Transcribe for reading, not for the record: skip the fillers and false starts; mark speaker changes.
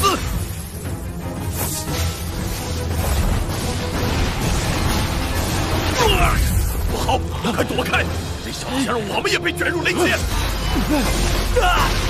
Speaker 1: 死！不好，快躲开！这小子想让我们也被卷入雷劫！